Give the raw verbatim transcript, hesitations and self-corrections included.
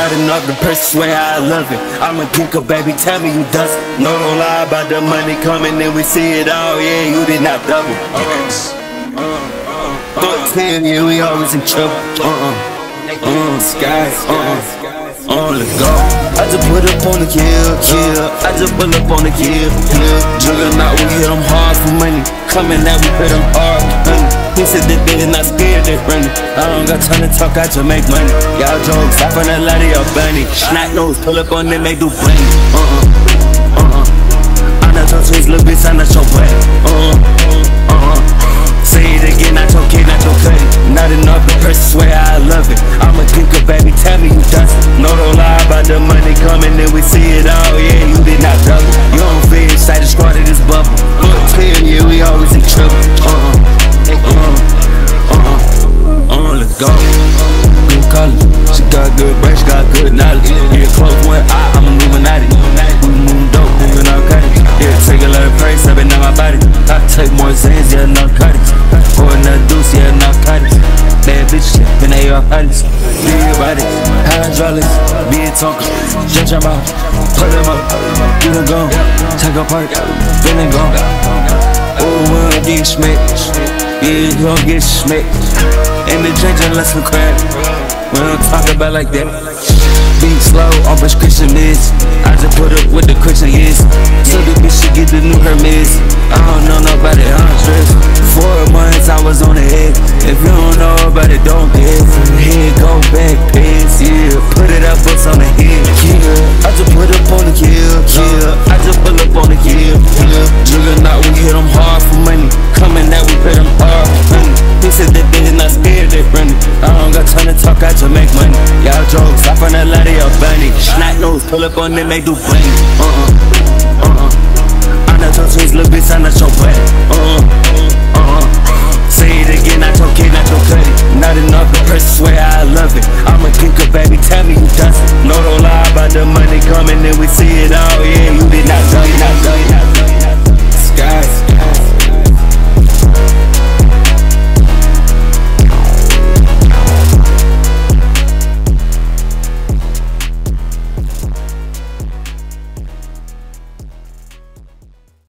Not enough to Percz, swear I love it. I'm a thinker, baby, tell me you does it. No, don't lie about the money coming, then we see it all. Yeah, you did not double. Thirteen, yeah, we always in trouble. Uh-uh, uh, skies, uh-uh, uh, let's go. I just put up on the kill, kill. I just pull up on the kill, kill. Juggernaut, we hit them hard for money. Coming out, we put them hard for money. He said that they is not scared, they friendly. I don't got time to talk, I just make money. Y'all jokes, I find a lot of y'all bunny. Snot nose, pull up on them, they do bunny. Uh-uh, uh-uh. I'm not your twins, little bitch, I'm not your buddy. Uh-uh, uh-uh. Say it again, not your kid, not your cutty. Not enough to Percz, swear I love it. I'm a thinker, baby, tell me you does it. No, don't lie about the money coming, then we see it all. Yeah, you did not double. You don't feel excited, started this bubble. Look, ten, yeah, we always in trouble. Uh-uh. Uh, uh, uh, let's go. Good color, she got good brain, she got good knowledge. Yeah, close one eye, I'm Illuminati. We move dope, moving narcotics. Yeah, take a lot of praise, I've been on my body. I take more Zans, yeah, narcotics. Pour another deuce, yeah, narcotics. Bad bitch, yeah, been A R parties. Big bodies, hydraulics, big talker. Judge them out, put them up, get them gone. Take a part, then they gone. Oh, we'll get smacked. Yeah, you gon' get smacked. Ain't been drinking less than crack. We don't talk about like that. Beat slow on prescription meds. I just put up with the Christian years. So the bitch should get the new Hermes. I don't know nobody, I'm stressed. Four months I was on the head. If you don't know about it, don't get head, go back, piss, yeah. Put it up, books on the head, yeah. I just put up on the kill, kill. I just pull up on the kill, kill. Juggernaut, we hit them hard for money. Coming out, we pay them hard for money. He said that they is not scared, they friendly. I don't got time to talk, I just make money. Y'all jokes, I find a lot of y'all bunny. Snot nose, pull up on them, they do bunny. Uh-uh, uh-uh. I'm not your twins, little bitch, I'm not your buddy. Uh-uh.